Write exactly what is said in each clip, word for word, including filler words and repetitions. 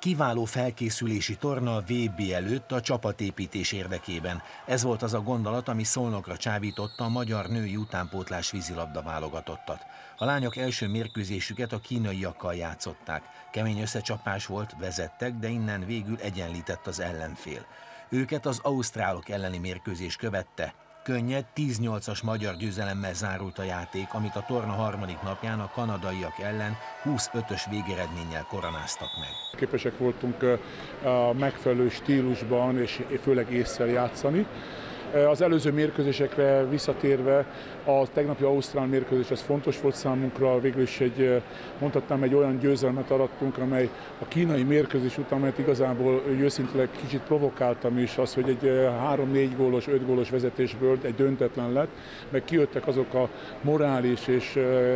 Kiváló felkészülési torna a vé bé előtt a csapatépítés érdekében. Ez volt az a gondolat, ami Szolnokra csábította a magyar női utánpótlás vízilabda válogatottat. A lányok első mérkőzésüket a kínaiakkal játszották. Kemény összecsapás volt, vezettek, de innen végül egyenlített az ellenfél. Őket az ausztrálok elleni mérkőzés követte. Könnyed, tíz nyolcas magyar győzelemmel zárult a játék, amit a torna harmadik napján a kanadaiak ellen húsz ötös végeredménnyel koronáztak meg. Képesek voltunk a megfelelő stílusban és főleg ésszel játszani. Az előző mérkőzésekre visszatérve, a tegnapi ausztrál mérkőzés az fontos volt számunkra, végül is egy, mondhatnám, egy olyan győzelmet arattunk, amely a kínai mérkőzés után, mert igazából őszintén kicsit provokáltam is az, hogy egy három-négy gólos, öt gólos vezetésből egy döntetlen lett, meg kijöttek azok a morális és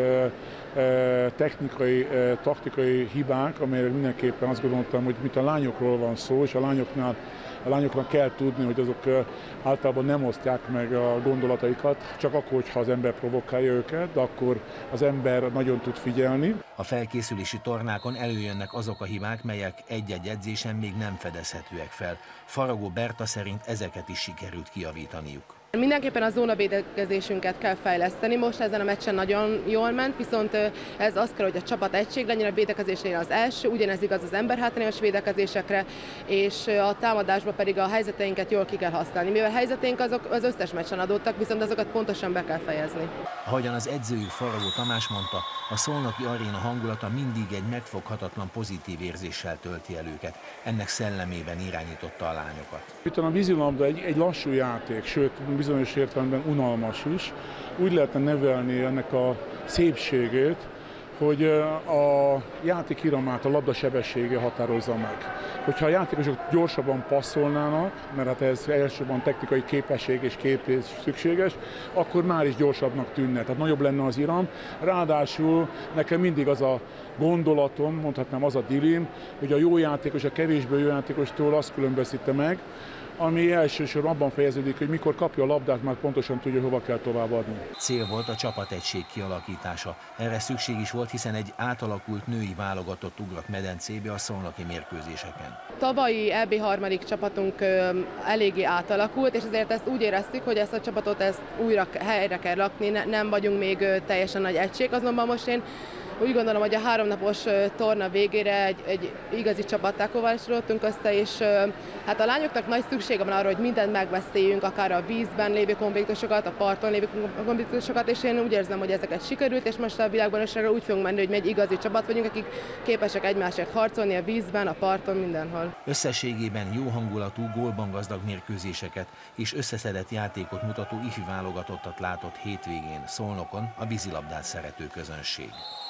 technikai, taktikai hibák, amelyre mindenképpen azt gondoltam, hogy mint a lányokról van szó, és a lányoknál A lányoknak kell tudni, hogy azok általában nem osztják meg a gondolataikat, csak akkor, hogyha az ember provokálja őket, de akkor az ember nagyon tud figyelni. A felkészülési tornákon előjönnek azok a hibák, melyek egy-egy edzésen még nem fedezhetőek fel. Faragó Berta szerint ezeket is sikerült kijavítaniuk. Mindenképpen a zónavédekezésünket kell fejleszteni, most ezen a meccsen nagyon jól ment, viszont ez az kell, hogy a csapat egység legyen, a védekezésnél az első, ugyanez igaz az emberhátrányos védekezésekre, és a támadásban pedig a helyzeteinket jól ki kell használni. Mivel helyzeteink azok az összes meccsen adottak, viszont azokat pontosan be kell fejezni. Ahogyan az edzőjük Faragó Tamás mondta, a szolnoki aréna hangulata mindig egy megfoghatatlan pozitív érzéssel tölti el őket. Ennek szellemében irányította a lányokat. Itt a vízilabda egy, egy lassú játék, sőt bizonyos értelemben unalmas is. Úgy lehetne nevelni ennek a szépségét, hogy a játék iramát a labda sebessége határozza meg. Hogyha a játékosok gyorsabban passzolnának, mert hát ez elsősorban technikai képesség és képés szükséges, akkor már is gyorsabbnak tűnne, tehát nagyobb lenne az iram. Ráadásul nekem mindig az a gondolatom, mondhatnám az a dilim, hogy a jó játékos a kevésbé jó játékostól azt különböztette meg, ami elsősorban abban fejeződik, hogy mikor kapja a labdát, már pontosan tudja, hova kell továbbadni. Cél volt a csapategység kialakítása. Erre szükség is volt, hiszen egy átalakult női válogatott ugrott medencébe a szolnoki mérkőzéseken. Tavalyi é bé harmadik csapatunk eléggé átalakult, és ezért ezt úgy éreztük, hogy ezt a csapatot ezt újra helyre kell rakni, nem vagyunk még teljesen nagy egység, azonban most én úgy gondolom, hogy a háromnapos torna végére egy, egy igazi csapattá kovácsolódtunk össze, és hát a lányoknak nagy szüksége van arra, hogy mindent megbeszéljünk, akár a vízben lévő konfliktusokat, a parton lévő konfliktusokat, és én úgy érzem, hogy ezeket sikerült, és most a világbajnokságra úgy fogunk menni, hogy mi egy igazi csapat vagyunk, akik képesek egymásért harcolni a vízben, a parton, mindenhol. Összességében jó hangulatú, gólban gazdag mérkőzéseket és összeszedett játékot mutató ifi válogatottat látott hétvégén Szolnokon a vízilabdát szerető közönség.